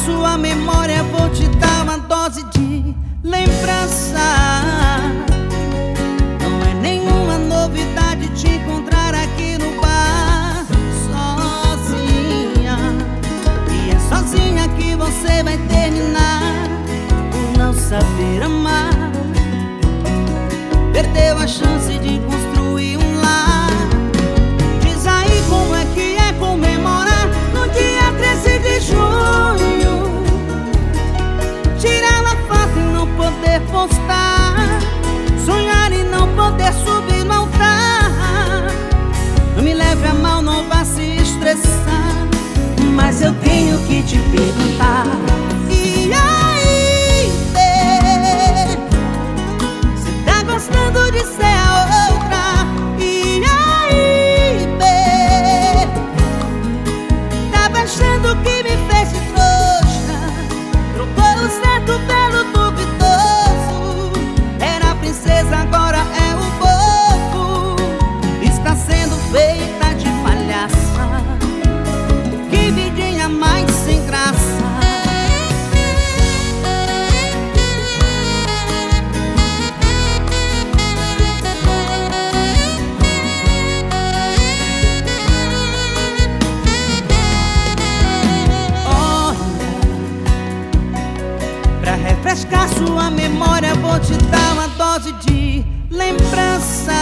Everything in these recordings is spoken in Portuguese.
sua memória, vou te dar uma dose de lembrança. Não é nenhuma novidade te encontrar aqui no bar sozinha. E é sozinha que você vai terminar por não saber amar. Perdeu a chance de construir um lar. Diz aí como é que é comemorar no dia 13 de junho. Tirar a foto e não poder postar, sonhar e não poder subir no altar. Não me leve a mal, não vá se estressar, mas eu tenho que te perguntar. E aí, bê, cê tá gostando de ser a outra? E aí, bê, tava achando que me fez de trouxa, trocou o certo pelo duvidoso. Era a princesa, agora é o bobo. Está sendo feita de palhaça. Que vidinha mais sem graça. Pra refrescar sua memória, vou te dar uma dose de lembrança.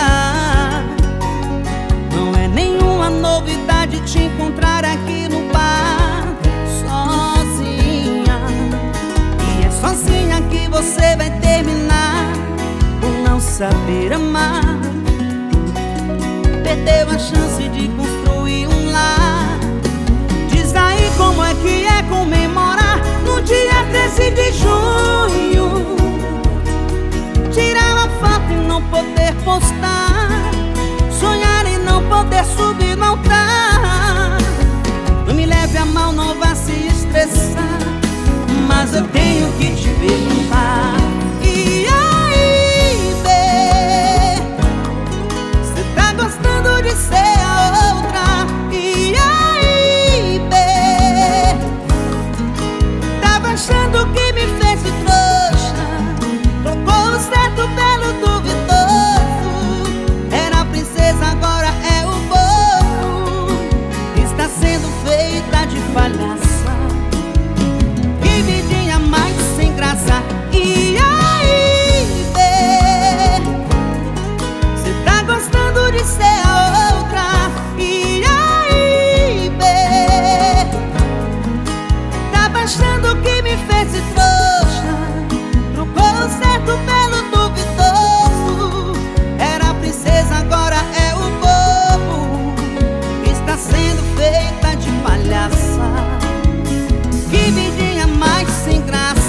Não é nenhuma novidade te encontrar aqui no bar sozinha. E é sozinha que você vai terminar por não saber amar. Perdeu a chance de construir um lar. Diz aí como é que é comemorar no dia 13 de junho. Tirar uma foto e não poder postar, sonhar e não poder subir no altar. Não me leve a mal, não vá se estressar, mas eu tenho que te perguntar. E aí, bê, cê tá gostando de ser a outra? E aí, bê, tava achando que me fez de trouxa, trocou o certo pelo duvidoso. Era a princesa, agora é o bobo. Está sendo feita de palhaça. Que vidinha mais sem graça. E aí, bê, cê tá gostando de ser a outra? E aí, bê, tava achando que me fez de trouxa, trocou o certo pelo duvidoso. Era a princesa, agora é o bobo. Está sendo feita de palhaça. Que vidinha mais sem graça.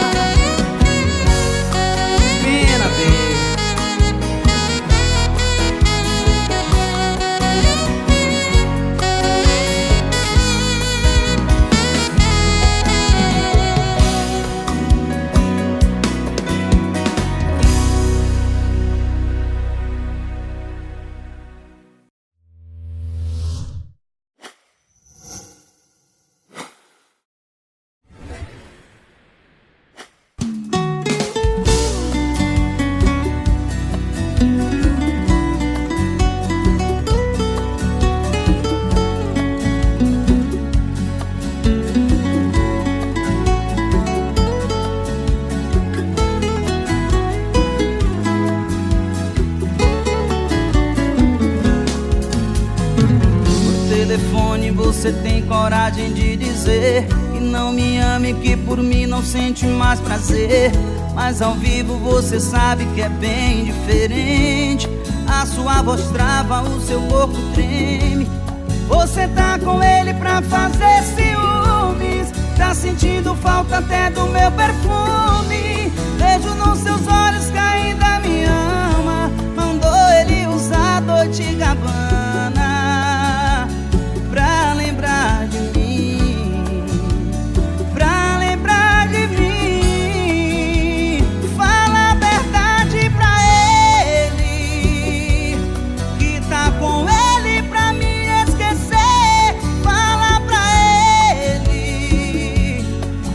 Pena, bê. Você tem coragem de dizer que não me ama e que por mim não sente mais prazer. Mas ao vivo você sabe que é bem diferente. A sua voz trava, o seu corpo treme. Você tá com ele pra fazer ciúmes. Tá sentindo falta até do meu perfume. Vejo nos seus olhos que ainda me ama. Mandou ele usar Dolce & Gabbana pra lembrar de mim, pra lembrar de mim. Fala a verdade pra ele, que tá com ele pra me esquecer. Fala pra ele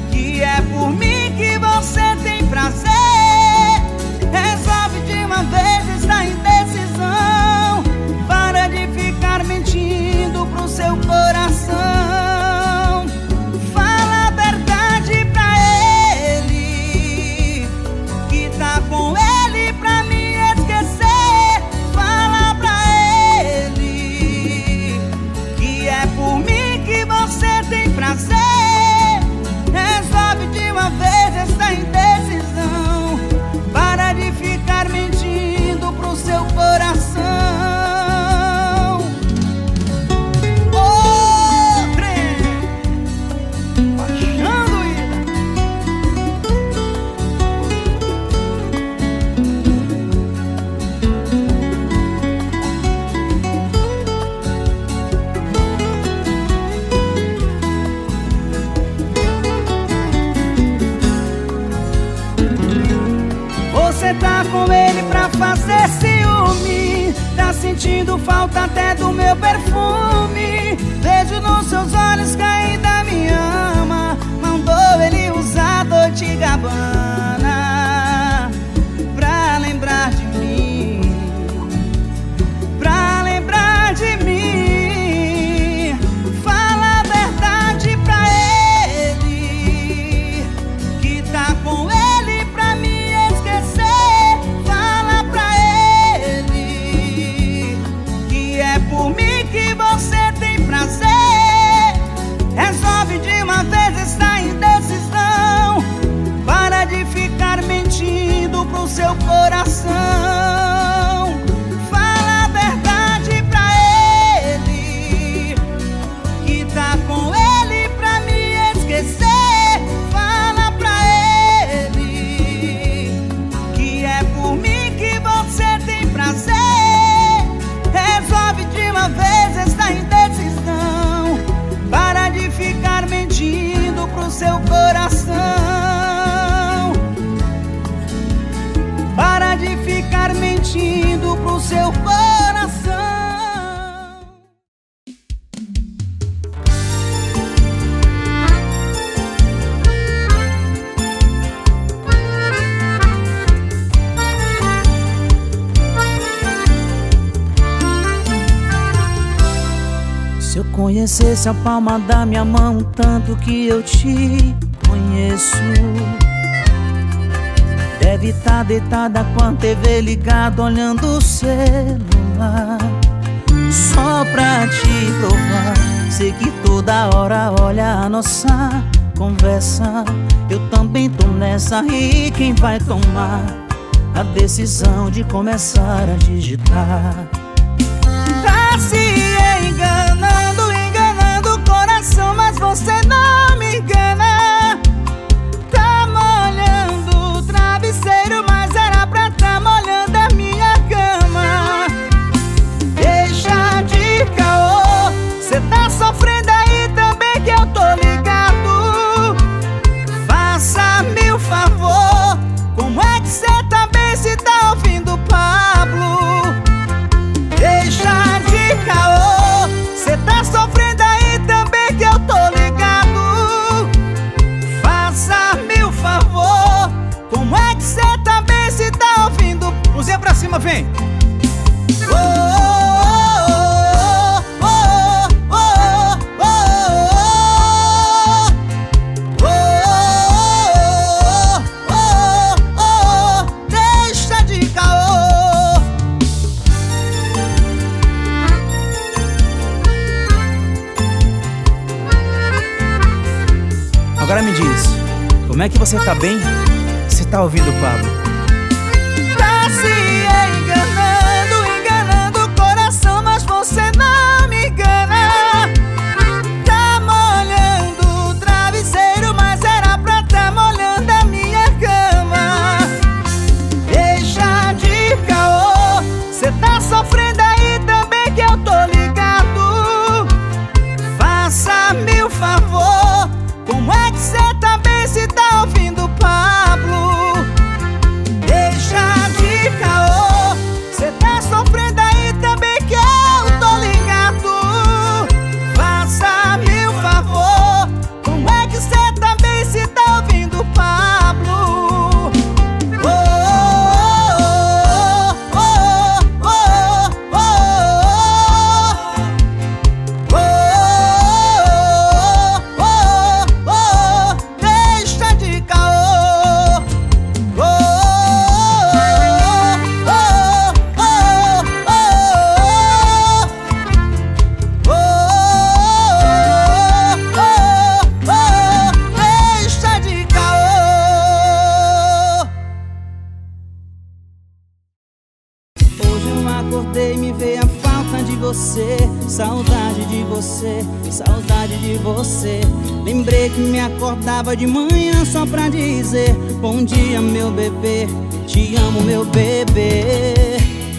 sentindo falta até do meu perfume. Vejo nos seus olhos que ainda me ama. Mandou ele usar Dolce & Gabbana pra lembrar de mim, pra lembrar de mim. Fala a verdade pra ele, que tá com ele pra me esquecer. Fala pra ele que é por mim que você tem prazer. Resolve de uma vez essa indecisão. Para de ficar mentindo pro seu coração. Fala a verdade pra ele, que tá com ele pra me esquecer. Fala pra ele que é por mim que você tem prazer. Resolve de uma vez essa indecisão. Para de ficar mentindo pro seu coração. Para de ficar mentindo pro seu coração. Se eu conhecesse a palma da minha mão, tanto que eu te conheço, deve estar deitada com a TV ligada, olhando o celular, só pra te provar. Sei que toda hora olha a nossa conversa. Eu também tô nessa, e quem vai tomar a decisão de começar a digitar? Tá se enganando, enganando o coração, mas você não me engana. Tá molhando o travesseiro, mas era pra tá molhando a minha cama. Deixa de caô, cê tá sofrendo aí também que eu tô ligado. Faça-me o favor, como é que cê tá bem se tá ouvindo Pablo? Deixa de caô, cê tá sofrendo aí também que eu tô ligado. Faça-me o favor, como é que cê tá bem se tá ouvindo? Mãozinha pra cima, vem! Oh, oh, oh, oh, oh, oh, oh, oh, oh, deixa de caô. Agora me diz, como é que você tá bem? Você tá ouvindo o Pablo? Tá se enganando, enganando o coração, mas você não me engana. Tá molhando o travesseiro, mas era pra tá molhando a minha cama. Deixa de caô, cê tá sofrendo aí também que eu tô ligado. Faça-me o favor, como é que cê tá bem se tá ouvindo Pablo? Deixa de caô, cê tá sofrendo aí também que eu tô ligado. Faça-me o favor, como é que cê tá bem se tá ouvindo Pablo? Oh, oh, oh, oh, oh, oh, oh, oh, oh, deixa de caô. Oh, oh, oh, oh, oh, oh, deixa de caô. Hoje eu acordei e me veio a falta de você. Saudade de você, saudade de você. Lembrei que me acordava de manhã só pra dizer: bom dia, meu bebê, te amo, meu bebê.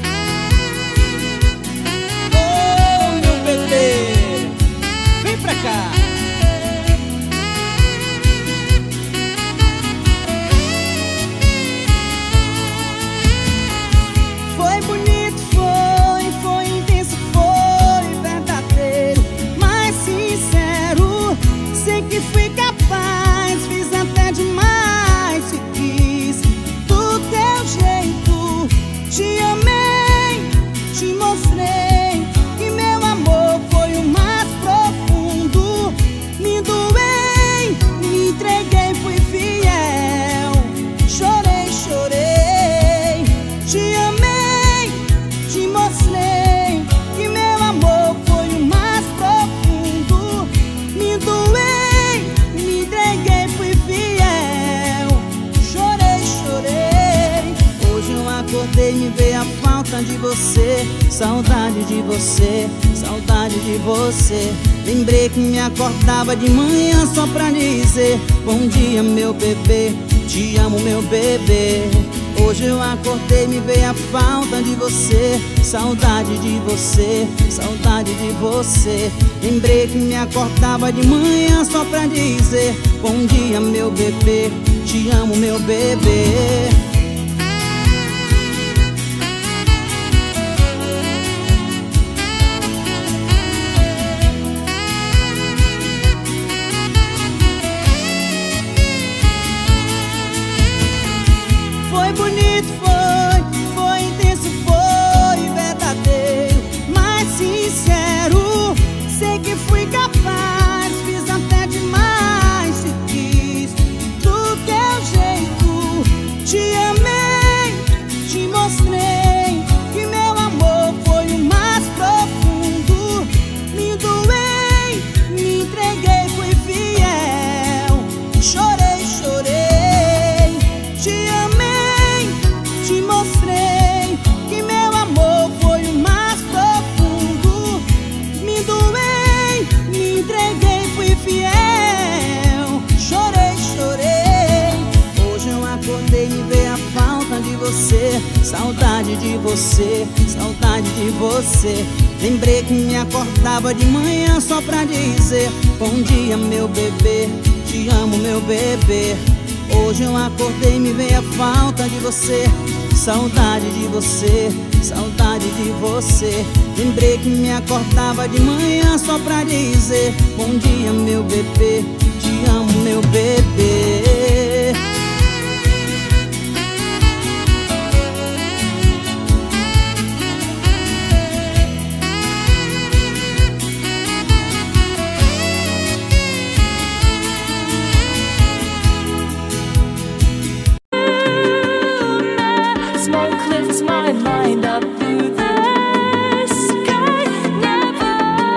Oh, meu bebê, vem pra cá. Foi bonito, foi de você, saudade de você. Lembrei que me acordava de manhã só pra dizer bom dia, meu bebê, te amo, meu bebê. Hoje eu acordei, me veio a falta de você, saudade de você, saudade de você. Lembrei que me acordava de manhã só pra dizer bom dia, meu bebê, te amo, meu bebê. Foi bonito, foi intenso, foi verdadeiro, mas sincero. Sei que fui capaz, fiz até demais, te quis do teu jeito. Te amei, te mostrei que meu amor foi o mais profundo. Me doei, me entreguei, fui fiel. Chorei, chorei, te amei, te mostrei que meu amor foi o mais profundo. Me doei, me entreguei, fui fiel. Chorei, chorei. Hoje eu acordei e me veio a falta de você, saudade de você, saudade de você. Lembrei que me acordava de manhã só pra dizer bom dia, meu bebê, te amo, meu bebê. Hoje eu acordei e me veio a falta de você, saudade de você, saudade de você. Lembrei que me acordava de manhã só pra dizer bom dia, meu bebê, te amo, meu bebê. Smoke lifts my mind up to the sky. Never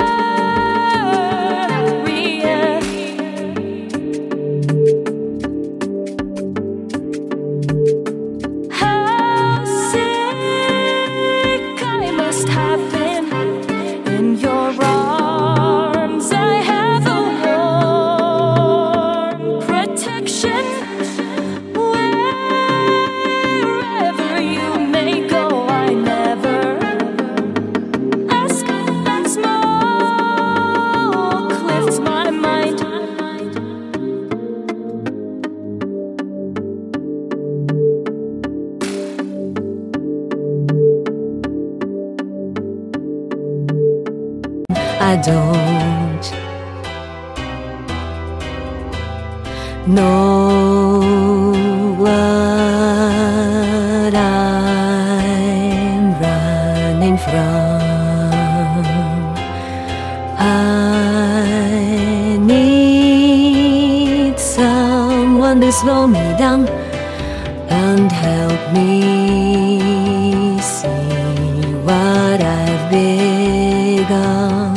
real. How sick I must have been in your arms. I have a warm protection. Wherever you may go, I never ask. That smoke lifts my mind. I don't know what I'm running from. I need someone to slow me down and help me see what I've begun.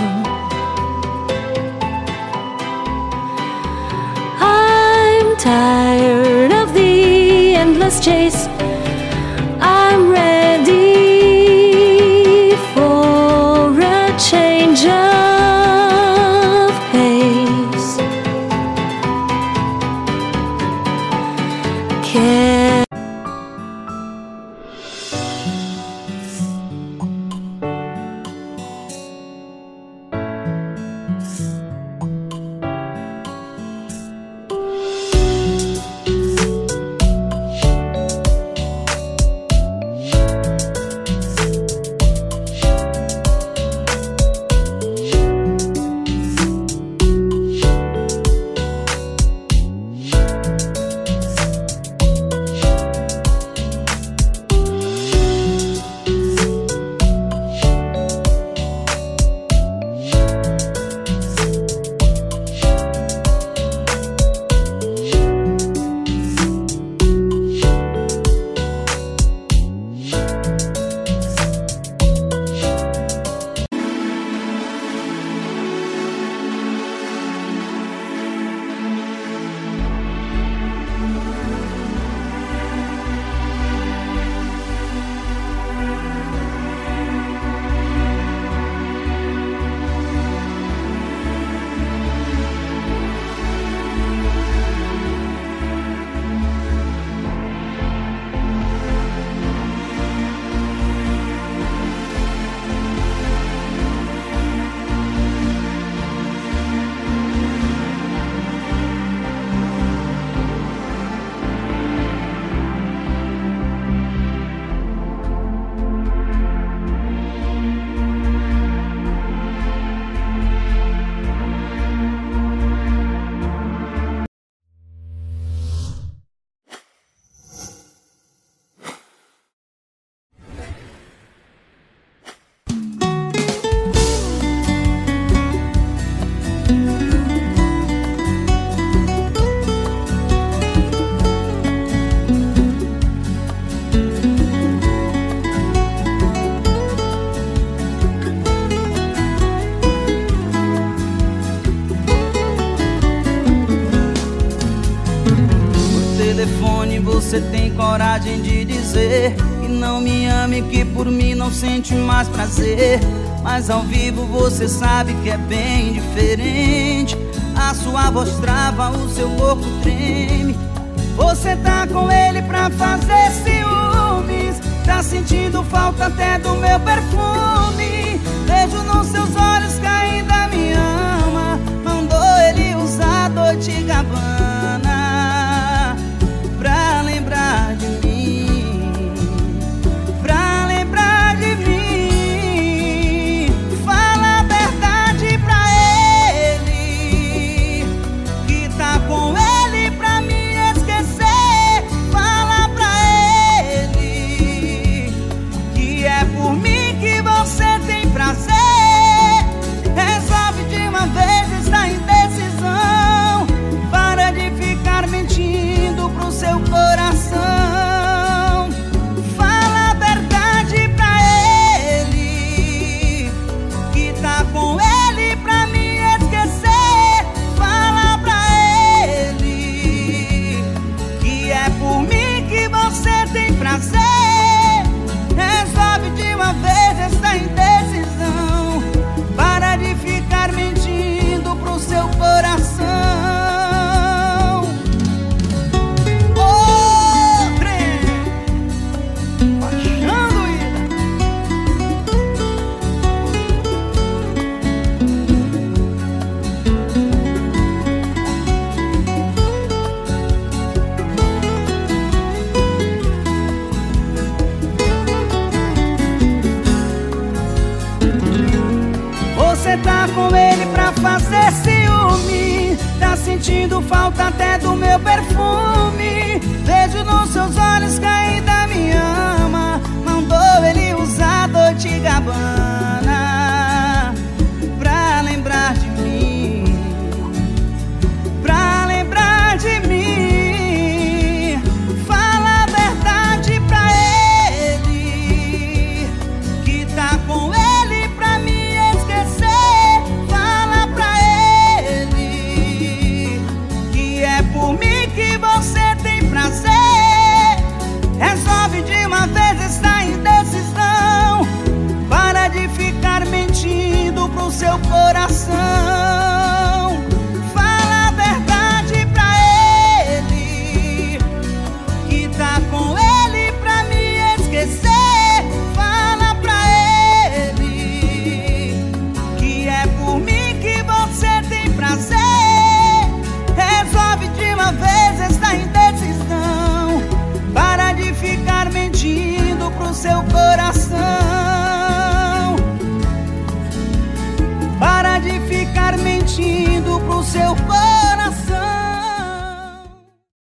I'm tired of the endless chase. I'm ready for a change of pace. Can você tem coragem de dizer que não me ama e que por mim não sente mais prazer. Mas ao vivo você sabe que é bem diferente. A sua voz trava, o seu corpo treme. Você tá com ele pra fazer ciúmes, tá sentindo falta até do meu perfume. Vejo nos seus olhos que ainda me ama. Mandou ele usar Dolce & Gabbana pra lembrar de mim, pra lembrar de mim. Fala a verdade pra ele, que tá com ele pra me esquecer. Fala pra ele que é por mim que você tem prazer. Resolve de uma vez essa indecisão. Para de ficar mentindo pro seu coração. Fala a verdade pra ele, que tá com ele pra me esquecer. Fala pra ele que é por mim que você tem prazer. Resolve de uma vez essa indecisão. Para de ficar mentindo pro seu coração. Você tá com ele pra fazer ciúme, tá sentindo falta até do meu perfume. Vejo nos seus olhos que ainda me ama. Mandou ele usar Dolce & Gabbana pra lembrar de mim, pra lembrar de mim. Fala a verdade pra ele, que tá com ele pra me esquecer. Fala pra ele que é por mim que você tem prazer. Resolve de uma vez essa indecisão. Para de ficar mentindo pro seu coração.